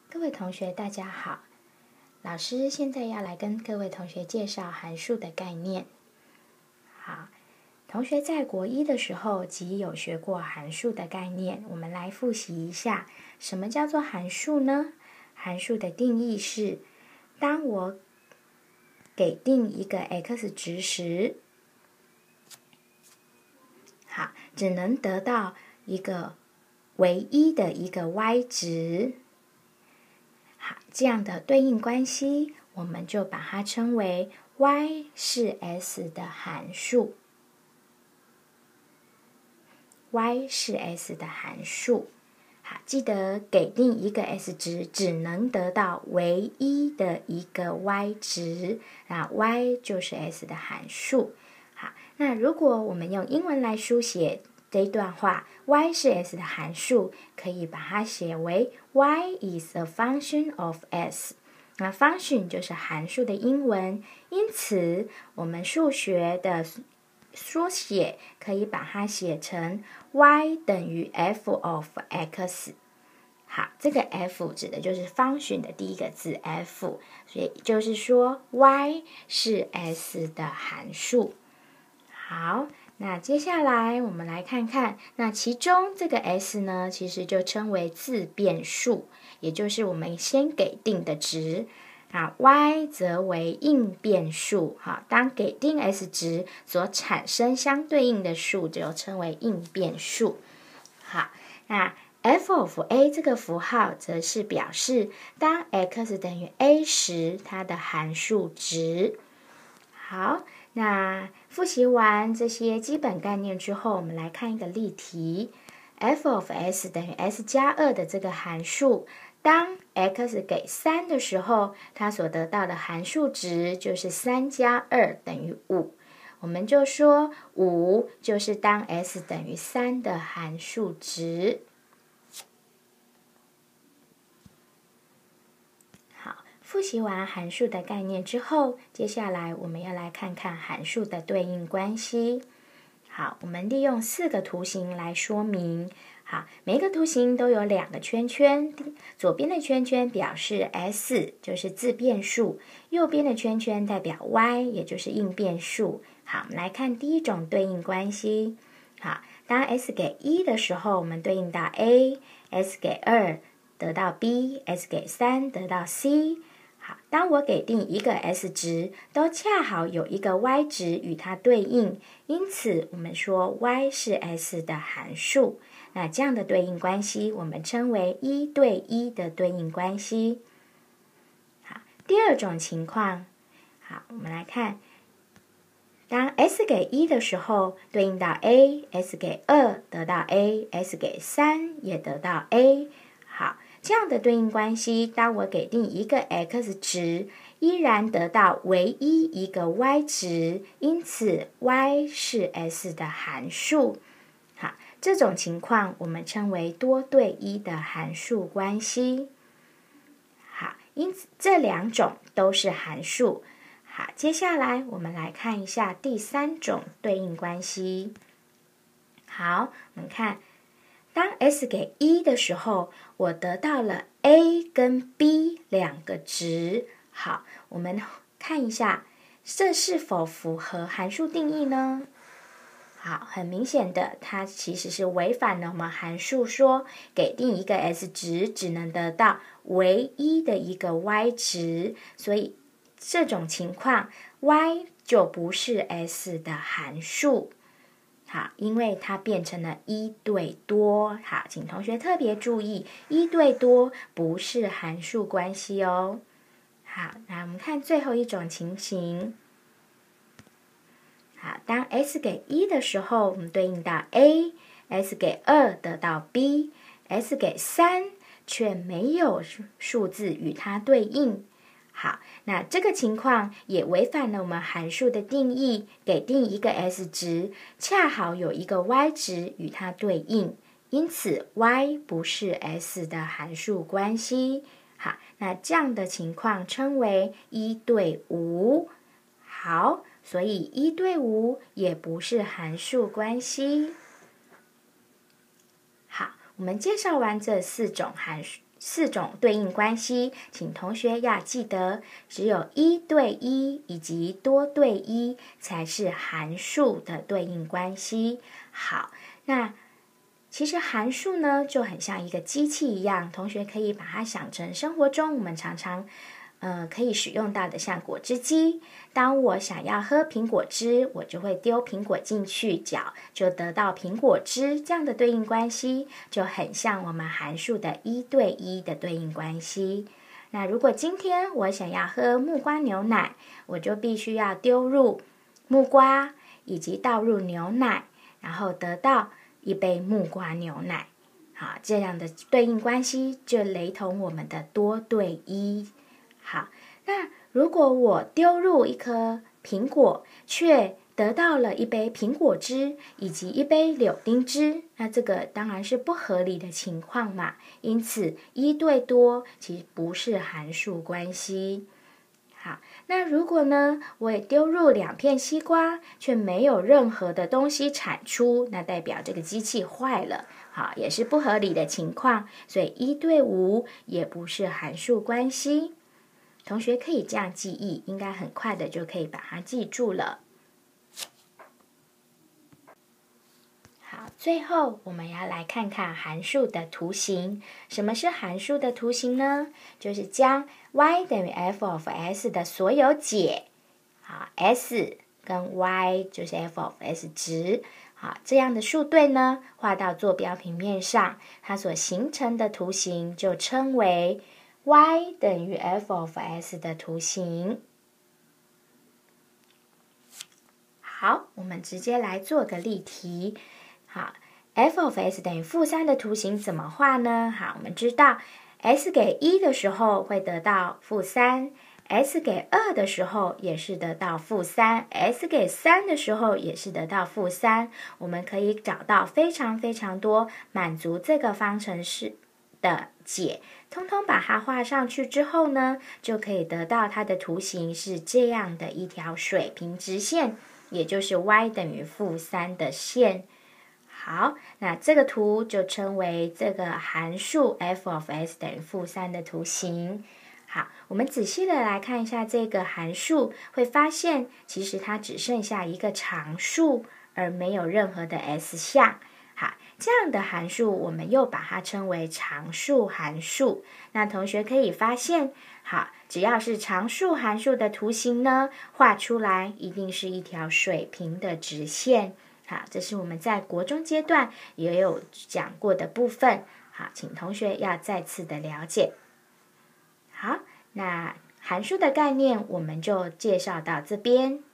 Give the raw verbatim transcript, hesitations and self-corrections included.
各位同学，大家好。老师现在要来跟各位同学介绍函数的概念。好，同学在国一的时候即有学过函数的概念，我们来复习一下，什么叫做函数呢？函数的定义是，当我给定一个 x 值时，好，只能得到一个唯一的一个 y 值。好，这样的对应关系，我们就把它称为 y 是 s 的函数。y 是 s 的函数。好，记得给定一个 s 值，只能得到唯一的一个 y 值，那 y 就是 s 的函数。好，那如果我们用英文来书写这一段话 y 是 s 的函数，可以把它写为 y is a function of s。 那 function 就是函数的英文，因此我们数学的缩写可以把它写成 y 等于 f of x。 好，这个 f 指的就是 function 的第一个字 f， 所以就是说 y 是 s 的函数。好，那接下来我们来看看，那其中这个 s 呢，其实就称为自变数，也就是我们先给定的值。啊 y 则为应变数。好，当给定 s 值所产生相对应的数，就称为应变数。好，那 f of a 这个符号则是表示当 x 等于 a 时，它的函数值。好，那复习完这些基本概念之后，我们来看一个例题。f of s 等于 s 加二的这个函数，当 x 给三的时候，它所得到的函数值就是三加二等于五。我们就说五就是当 s 等于三的函数值。好，复习完函数的概念之后，接下来我们要来看看函数的对应关系。好，我们利用四个图形来说明。好，每一个图形都有两个圈圈，左边的圈圈表示 s， 就是自变数，右边的圈圈代表 y， 也就是应变数。好，我们来看第一种对应关系。好，当 s 给一的时候，我们对应到 a， s 给二得到 b， s 给三得到 c。好，当我给定一个 s 值，都恰好有一个 y 值与它对应，因此我们说 y 是 s 的函数。那这样的对应关系，我们称为一对一的对应关系。好，第二种情况，好，我们来看，当 s 给一的时候，对应到 a，s 给二得到 a，s 给三也得到 a。好，这样的对应关系，当我给定一个 x 值，依然得到唯一一个 y 值，因此 y 是 s 的函数。好，这种情况我们称为多对一的函数关系。好，因此这两种都是函数。好，接下来我们来看一下第三种对应关系。好，我们看，当 s 给一的时候，我得到了 a 跟 b 两个值。好，我们看一下，这是否符合函数定义呢？好，很明显的，它其实是违反了我们函数说给定一个 s 值只能得到唯一的一个 y 值，所以这种情况 y 就不是 s 的函数。好，因为它变成了一对多。好，请同学特别注意，一对多不是函数关系哦。好，那我们看最后一种情形。好，当 s 给一的时候，我们对应到 a，s 给二得到 b，s 给三却没有数字与它对应。好，那这个情况也违反了我们函数的定义，给定一个 s 值，恰好有一个 y 值与它对应，因此 y 不是 s 的函数关系。好，那这样的情况称为一对无。好，所以一对无也不是函数关系。好，我们介绍完这四种函数四种对应关系，请同学要记得，只有一对一以及多对一才是函数的对应关系。好，那其实函数呢就很像一个机器一样，同学可以把它想成生活中我们常常呃可以使用到的像果汁机。当我想要喝苹果汁，我就会丢苹果进去搅，就得到苹果汁，这样的对应关系就很像我们函数的一对一的对应关系。那如果今天我想要喝木瓜牛奶，我就必须要丢入木瓜以及倒入牛奶，然后得到一杯木瓜牛奶。好，这样的对应关系就雷同我们的多对一。好，那如果我丢入一颗苹果，却得到了一杯苹果汁以及一杯柳丁汁，那这个当然是不合理的情况嘛。因此，一对多其实不是函数关系。好，那如果呢，我也丢入两片西瓜，却没有任何的东西产出，那代表这个机器坏了。好，也是不合理的情况，所以一对五也不是函数关系。同学可以这样记忆，应该很快的就可以把它记住了。好，最后我们要来看看函数的图形。什么是函数的图形呢？就是将 y 等于 f of s 的所有解，好 ，s 跟 y 就是 f of s 值，好，这样的数对呢，画到坐标平面上，它所形成的图形就称为y 等于 f of s 的图形。好，我们直接来做个例题。好 ，f of s 等于负三的图形怎么画呢？好，我们知道 s 给一的时候会得到负三 ，s 给二的时候也是得到负三 ，s 给三的时候也是得到负三。我们可以找到非常非常多满足这个方程式的解，通通把它画上去之后呢，就可以得到它的图形是这样的一条水平直线，也就是 y 等于负三的线。好，那这个图就称为这个函数 f of s 等于负三的图形。好，我们仔细的来看一下这个函数，会发现其实它只剩下一个常数，而没有任何的 s 项。好，这样的函数我们又把它称为常数函数。那同学可以发现，好，只要是常数函数的图形呢，画出来一定是一条水平的直线。好，这是我们在国中阶段也有讲过的部分。好，请同学要再次的了解。好，那函数的概念我们就介绍到这边。